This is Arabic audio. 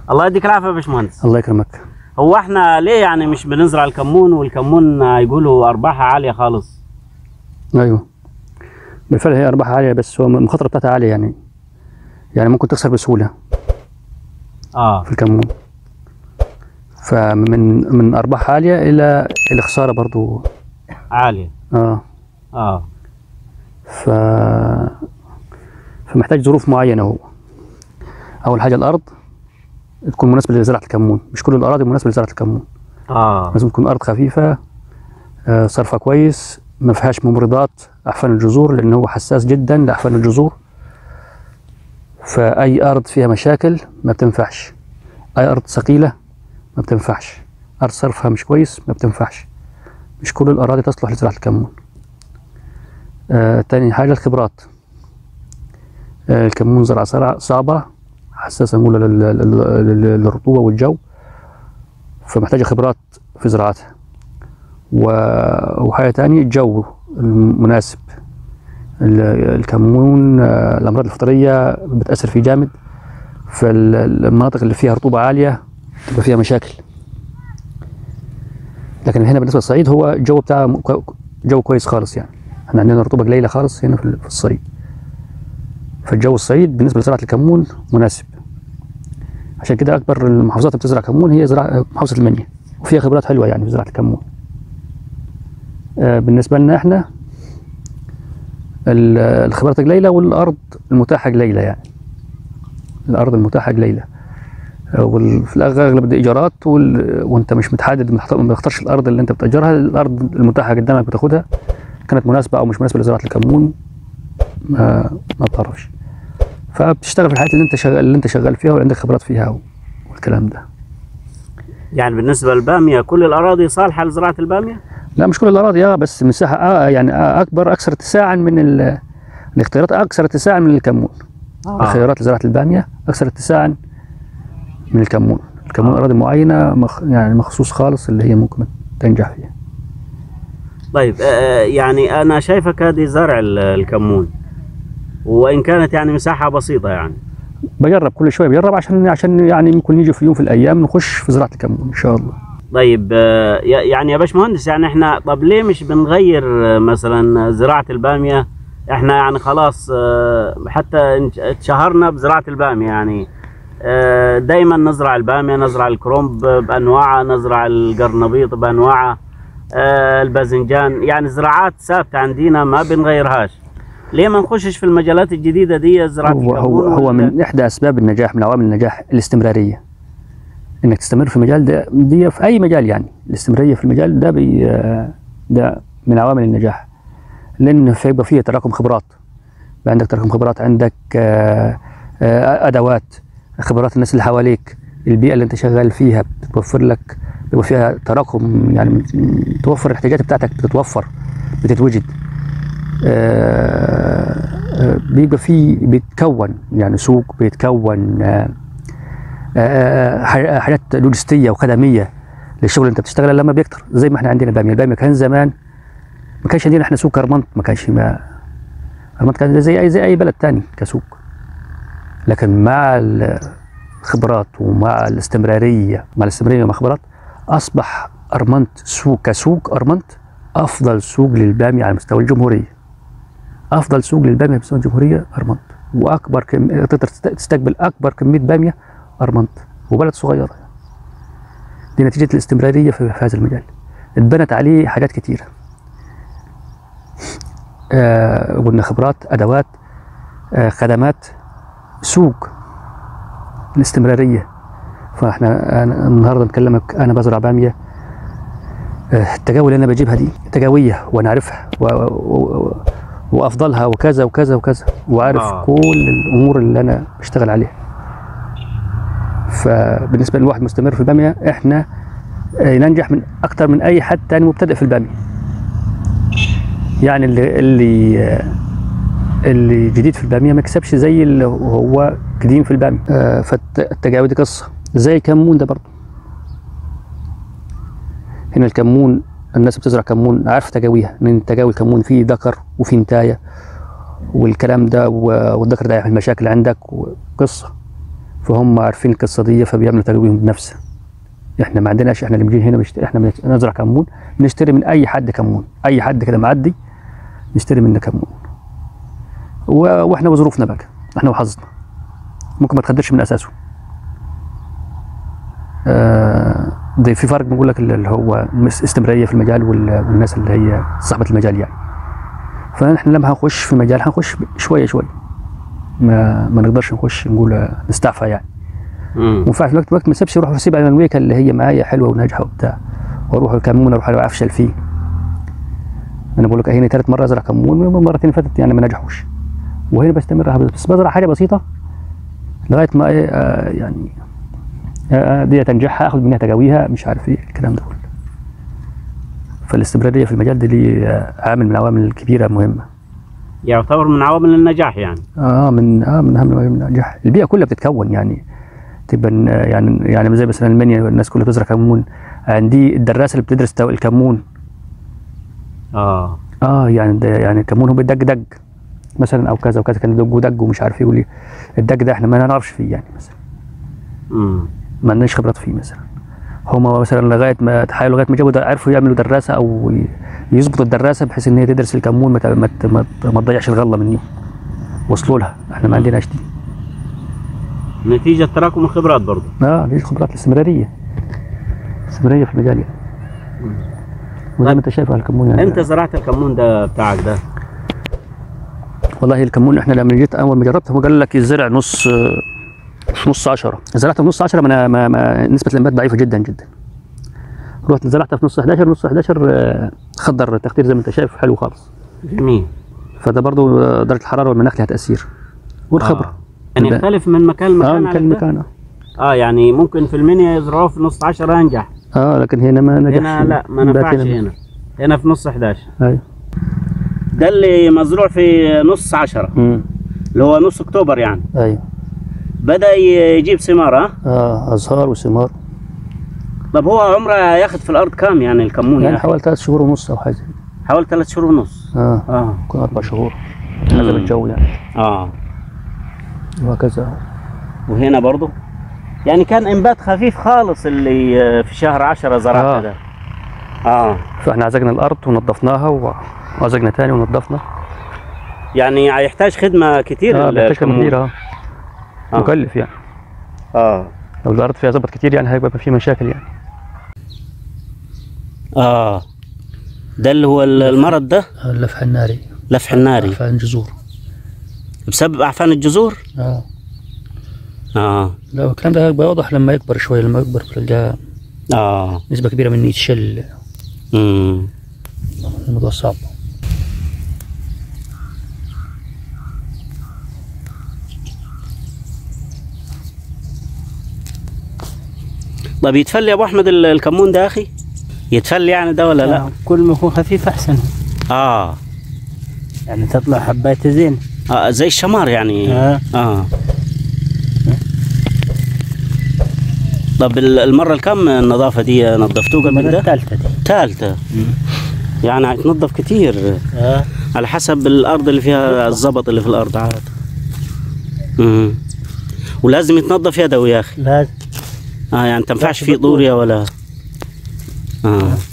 الله يديك العافيه يا باشمهندس. الله يكرمك. هو احنا ليه يعني مش بنزرع الكمون، والكمون يقولوا ارباحها عاليه خالص؟ ايوه بالفعل هي ارباحها عاليه، بس هو المخاطره بتاعتها عاليه يعني ممكن تخسر بسهوله في الكمون. فمن ارباح عاليه الى خساره برضو عاليه. ف فمحتاج ظروف معينه. هو اول حاجه الارض تكون مناسبه لزراعه الكمون، مش كل الاراضي مناسبه لزراعه الكمون. لازم تكون ارض خفيفه، صرفها كويس، ما فيهاش ممرضات احفان الجذور، لان هو حساس جدا لاحفان الجذور. فاي ارض فيها مشاكل ما بتنفعش، اي ارض ثقيله ما بتنفعش، ارض صرفها مش كويس ما بتنفعش. مش كل الاراضي تصلح لزراعه الكمون. تاني حاجه الخبرات. الكمون زراعه صعبه، حساسه نقول للرطوبه والجو، فمحتاجه خبرات في زراعتها. وحاجه تانية الجو المناسب. الكمون الامراض الفطريه بتاثر فيه جامد، فالمناطق اللي فيها رطوبه عاليه تبقى فيها مشاكل. لكن هنا بالنسبه للصعيد هو الجو بتاعه جو كويس خالص، يعني احنا عندنا رطوبه قليله خالص هنا في الصعيد. فالجو الصعيد بالنسبه لزراعه الكمون مناسب. عشان كده اكبر المحافظات اللي بتزرع كمون هي محافظه المنيا، وفيها خبرات حلوه يعني في زراعه الكمون. بالنسبه لنا احنا الخبرات قليله والارض المتاحه قليله، يعني الارض المتاحه قليله، وفي الاغلب دي ايجارات، وانت مش متحدد، ما تختارش الارض اللي انت بتاجرها. الارض المتاحه قدامك بتاخدها، كانت مناسبه او مش مناسبه لزراعه الكمون ما بتعرفش. فبتشتغل في الحاجات اللي انت شغال فيها وعندك خبرات فيها والكلام ده. يعني بالنسبه للباميه كل الاراضي صالحه لزراعه الباميه؟ لا مش كل الاراضي، بس مساحه يعني اكثر اتساعا من الاختيارات، اكثر اتساعا من الكمون. الخيارات لزراعه الباميه اكثر اتساعا من الكمون. اراضي معينه يعني مخصوص خالص اللي هي ممكن تنجح فيها. طيب يعني انا شايفك هذه زرع الكمون، وان كانت يعني مساحه بسيطه، يعني بجرب كل شويه، بجرب عشان يعني ممكن يجي في يوم في الايام نخش في زراعه الكمون ان شاء الله. طيب يعني يا باشمهندس، يعني احنا طب ليه مش بنغير مثلا زراعه الباميه؟ احنا يعني خلاص حتى اتشهرنا بزراعه الباميه، يعني دايما نزرع الباميه، نزرع الكرنب بانواعها، نزرع القرنبيط بانواعها، الباذنجان، يعني زراعات ثابته عندنا ما بنغيرها. ليه ما نخشش في المجالات الجديده دي زراعه الكمون؟ هو من احدى اسباب النجاح، من عوامل النجاح الاستمراريه. انك تستمر في المجال دي في اي مجال، يعني الاستمراريه في المجال ده من عوامل النجاح، لان هيبقى فيه تراكم خبرات. عندك تراكم خبرات، عندك ادوات، خبرات الناس اللي حواليك، البيئه اللي انت شغال فيها بتوفر لك، بيبقى فيها تراكم، يعني توفر الاحتياجات بتاعتك، بتتوجد. بيبقى بيتكون يعني سوق، بيتكون حاجات لوجستيه وخدميه للشغل اللي انت بتشتغله لما بيكتر. زي ما احنا عندنا الباميه كان زمان ما كانش عندنا احنا سوق ارمنت، ارمنت كان زي اي بلد تاني كسوق. لكن مع الخبرات ومع الاستمراريه مع خبرات، اصبح ارمنت كسوق ارمنت افضل سوق للباميه على مستوى الجمهوريه. افضل سوق للباميه على مستوى الجمهوريه ارمنت، واكبر تقدر تستقبل اكبر كميه باميه ارمنت، وبلد صغيره. دي نتيجه الاستمراريه في هذا المجال، اتبنت عليه حاجات كتيره. قلنا خبرات، ادوات، خدمات، سوق، الاستمراريه. فاحنا النهارده نكلمك انا بزرع باميه، التجاوي اللي انا بجيبها دي تجاويه وانا عارفها وافضلها وكذا وكذا وكذا، وعارف كل الامور اللي انا بشتغل عليها. فبالنسبه للواحد مستمر في الباميه، احنا ننجح من اكتر من اي حد تاني مبتدئ في الباميه. يعني اللي جديد في الباميه ما يكسبش زي اللي هو قديم في الباميه. فالتجاوي دي قصه، زي الكمون ده برضه. هنا الكمون الناس بتزرع كمون عارفه تجاويها، ان تجاوي الكمون فيه ذكر وفيه نتايه والكلام ده، والذكر ده يعمل مشاكل عندك وقصه. فهم عارفين القصه دي فبيعملوا تجاويهم بنفسه. احنا ما عندناش، احنا اللي بنجي هنا بنشتري، احنا بنزرع كمون، بنشتري من اي حد كمون، اي حد كده معدي نشتري منه كمون. واحنا وظروفنا بقى، احنا وحظنا ممكن ما تخدرش من اساسه. ده في فرق بنقول لك اللي هو استمراريه في المجال والناس اللي هي صاحبه المجال يعني. فنحن لما هنخش في مجال هنخش شويه شويه، ما نقدرش نخش نقول نستعفى يعني. وفي الوقت ما نسيبش اروح اسيب انا الويكه اللي هي معايا حلوه وناجحه وبتاع، واروح الكمون اروح افشل فيه. انا بقول لك هنا ثالث مره ازرع كمون، والمرتين فاتت يعني ما نجحوش، وهنا بستمر بس بزرع حاجه بسيطه لغايه ما يعني دي تنجحها، اخذ منها تجاويها مش عارف ايه الكلام ده كله. فالاستمراريه في المجال ده ليه عامل من العوامل الكبيره مهمه. يعتبر من عوامل النجاح يعني. من اهم عوامل النجاح. البيئه كلها بتتكون يعني، تبقى يعني زي مثلا المنيا الناس كلها بتزرع كمون، عندي الدراسه اللي بتدرس الكمون. يعني الكمون هو بيدق مثلا او كذا وكذا، كان دق ومش عارف ايه، الدق ده احنا ما نعرفش فيه يعني مثلا. ما عندناش خبرات فيه مثلا. هم مثلا لغايه ما جابوا عرفوا يعملوا دراسه او يظبطوا الدراسه بحيث ان هي تدرس الكمون ما تضيعش الغله مني. وصلوا لها، احنا ما عندناش دي. نتيجه تراكم الخبرات برضه. دي خبرات الاستمراريه في المجال يعني. وزي ما انت شايف على الكمون يعني. انت زرعت الكمون ده بتاعك ده؟ والله الكمون احنا لما جيت اول ما جربته هو قال لك يزرع نص 10. زرعته في نص 10 ما نسبه الانبات ضعيفه جدا جدا. رحت زرعتها في نص 11. نص 11 خضر تخدير زي ما انت شايف حلو خالص. جميل. فده برضه درجه الحراره والمناخ لها تاثير والخبره. يعني يختلف من مكان لمكان. مكان لمكان. يعني ممكن في المنيا يزرعوه في نص 10 ينجح. لكن هنا ما نجحش. هنا لا ما نفعش. هنا في نص 11. ايوه. ده اللي مزروع في نص 10 اللي هو نص اكتوبر يعني. ايوه. بدأ يجيب ثمار. ازهار وثمار. طب هو عمره ياخد في الارض كام يعني الكمون؟ يعني حوالي 3 شهور ونص او حاجه. حوالي 3 شهور ونص. يكون 4 شهور حسب الجو يعني. وهكذا. وهنا برضه يعني كان انبات خفيف خالص اللي في شهر 10 زرعته ده. فاحنا عزقنا الارض ونظفناها وعزقنا تاني ونظفنا. يعني يحتاج خدمه كتير. بيحتاج خدمه كتير. مكلف يعني. لو الارض فيها زبط كتير يعني هيبقى في مشاكل يعني. ده اللي هو المرض ده؟ اللفح الناري. لفح الناري. اعفان الجذور. بسبب اعفان الجذور؟ لا الكلام ده هيبقى واضح لما يكبر شويه، لما يكبر تلقاه نسبه كبيره منه يتشل. الموضوع صعب. طيب يتفل يا ابو احمد الكمون ده يا اخي؟ يتفل يعني ده ولا لا؟ كل ما يكون خفيف احسن. يعني تطلع حباته زين. زي الشمار يعني. طب المره الكم النظافه دي نظفتوه قبل كده؟ الثالثه دي. ثالثه. يعني هيتنظف كتير. على حسب الارض اللي فيها الزبط اللي في الارض عاد. ولازم يتنظف يدوي يا اخي. لازم. يعني تنفعش فيه طورية ولا